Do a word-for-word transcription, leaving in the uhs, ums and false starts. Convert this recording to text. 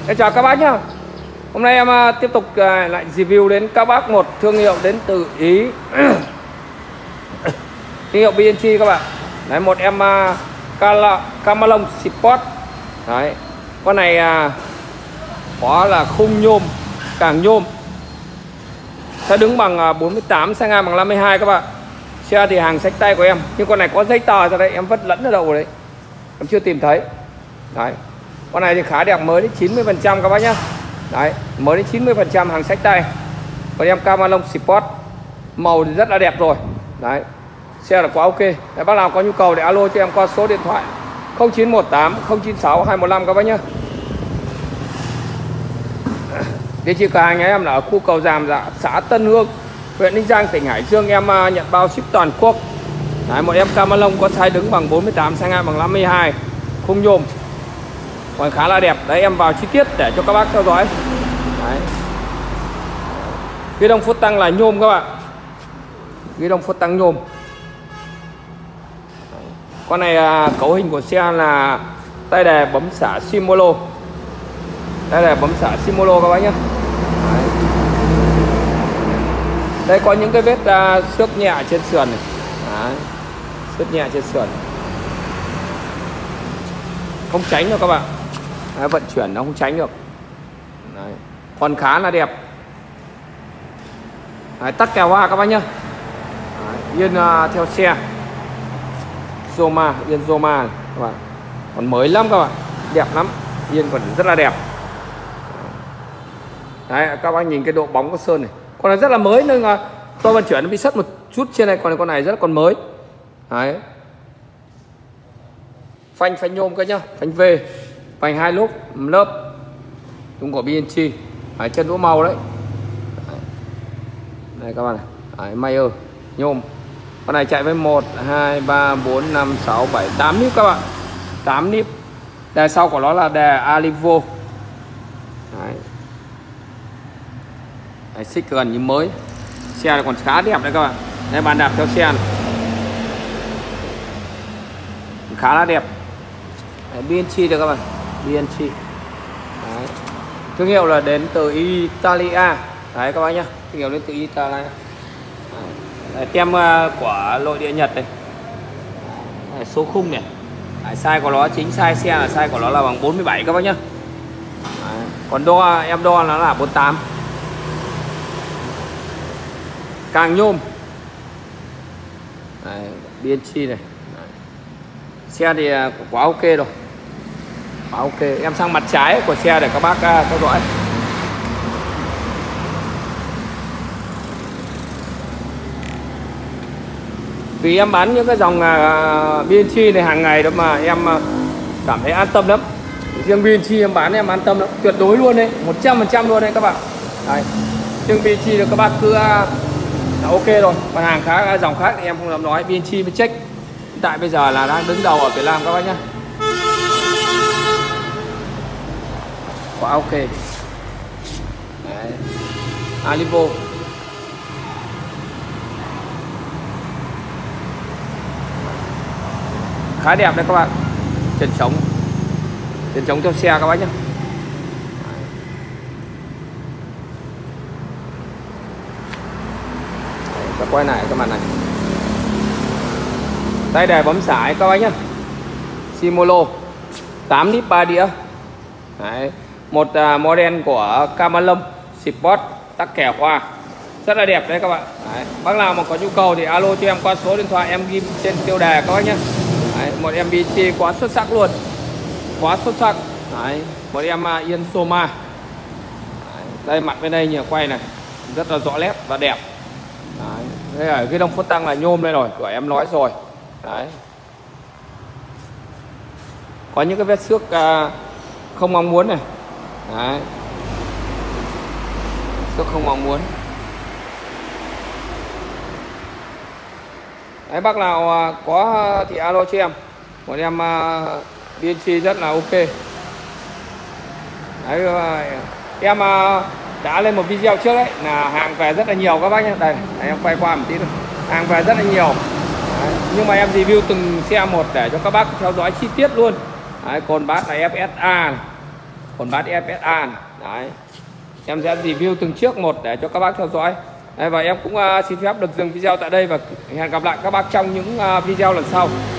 Em chào các bác nhá. Hôm nay em uh, tiếp tục uh, lại review đến các bác một thương hiệu đến từ Ý. Thương hiệu bê en xê các bạn. Đấy, một em uh, Camalong Sport. Đấy. Con này uh, có là khung nhôm, càng nhôm. Sẽ đứng bằng uh, bốn mươi tám, xe ngang bằng năm mươi hai các bạn. Xe thì hàng xách tay của em, nhưng con này có giấy tờ ra đây, em vứt lẫn ở đâu rồi đấy. Em chưa tìm thấy. Đấy. Con này thì khá đẹp, mới đến chín mươi phần trăm các bác nhá. Đấy, mới đến chín mươi phần trăm hàng xách tay. Còn em Camalong Sport màu thì rất là đẹp rồi. Đấy. Xe là quá ok. Đấy, bác nào có nhu cầu để alo cho em qua số điện thoại không chín một tám không chín sáu hai một năm các bác nhá. Địa chỉ cửa hàng nhà em là ở khu Cầu Giàm, dạ, xã Tân Hương, huyện Ninh Giang, tỉnh Hải Dương. Em nhận bao ship toàn quốc. Đấy, một em Camalong có size đứng bằng bốn mươi tám, size ngang bằng năm mươi hai, khung nhôm, còn khá là đẹp. Đấy, em vào chi tiết để cho các bác theo dõi. Đấy. Ghi đông phút tăng là nhôm các bạn. Ghi đông phút tăng nhôm. Con này à, cấu hình của xe là tay đề bấm xả Simolo. Đây là bấm xả Simolo các bác nhé. Đấy. Đây có những cái vết uh, xước nhẹ trên sườn này. Đấy. Xước nhẹ trên sườn, không tránh được các bạn. Đấy, vận chuyển nó không tránh được. Đấy. Còn khá là đẹp. Đấy, tắt kèo hoa các bác nhé. Đấy, yên uh, theo xe Zoma, yên Zoma các bạn. Còn mới lắm các bạn, đẹp lắm, yên còn rất là đẹp. Đấy, các bác nhìn cái độ bóng của sơn này, con này rất là mới nên là tôi vận chuyển nó bị sất một chút trên này, còn con này rất là còn mới. Đấy. Phanh phanh nhôm cơ nhá, phanh V, phanh hai lốp lớp, đúng của bê en xê. Đấy, chân đũa màu đấy. Đấy. Đây các bạn này, đấy, Mayer nhôm. Con này chạy với một, hai, ba, bốn, năm, sáu, bảy, tám níp các bạn. tám níp. Đề sau của nó là đề Alivo. Đấy. Đấy, xích gần như mới. Xe này còn khá đẹp đấy các bạn. Đây, bàn đạp theo xe này, khá là đẹp. Đấy, bê en xê được các bạn, bê en xê. Đấy. Thương hiệu là đến từ Italia. Đấy các bác nhá, thương hiệu đến từ Italia. Đấy, tem của nội địa Nhật này. Đấy, số khung này. Đấy, size của nó, chính size xe là size của nó là bằng bốn mươi bảy các bác nhá. Đấy, còn đo em đo nó là bốn mươi tám. Càng nhôm. Đấy, bê en xê này. Đấy. Xe thì quá ok rồi, quá ok. Em sang mặt trái của xe để các bác uh, theo dõi. Vì em bán những cái dòng uh, bê en xê này hàng ngày đó mà em uh, cảm thấy an tâm lắm. Riêng bê en xê em bán em an tâm lắm, tuyệt đối luôn đấy, một trăm phần trăm luôn đấy các bạn. Đấy. Riêng bê en xê thì các bác cứ uh, là ok rồi. Còn hàng khác, dòng khác thì em không dám nói, bê en xê mới check. Hiện tại bây giờ là đang đứng đầu ở Việt Nam các bác nhé. Quá ok. Đấy. Alivo. Khá đẹp đấy các bạn. Chân trống, chân trống theo xe các bác nhé. Và quay lại cái màn này, tay đề bấm xả các bác nhé, Simolo, tám níp ba đĩa. Đấy. Một uh, model của Camalong Sport, tắc kẻ hoa rất là đẹp đấy các bạn. Đấy. Bác nào mà có nhu cầu thì alo cho em qua số điện thoại em ghi trên tiêu đề các bác nhé. Đấy. Một em bê en xê quá xuất sắc luôn, quá xuất sắc. Đấy. Một em uh, yên Soma. Đấy. Đây mặt bên đây nhờ quay này rất là rõ nét và đẹp. Đấy. Đây ở cái đông phốt tăng là nhôm đây rồi, của em nói rồi. Đấy. Có những cái vết xước uh, không mong muốn này. Đấy. Xước không mong muốn. Đấy, bác nào uh, có thì alo cho em. Một em uh, bê en xê rất là ok. Đấy, uh, em uh, đã lên một video trước đấy, là hàng về rất là nhiều các bác nhé. Đây, đây em quay qua một tí nữa. Hàng về rất là nhiều. Đấy. Nhưng mà em review từng xe một để cho các bác theo dõi chi tiết luôn. Đấy, cồn bát là ép ét a này. Hồn bát ép ét a này. Đấy, em sẽ review từng chiếc một để cho các bác theo dõi. Đấy, và em cũng uh, xin phép được dừng video tại đây và hẹn gặp lại các bác trong những uh, video lần sau.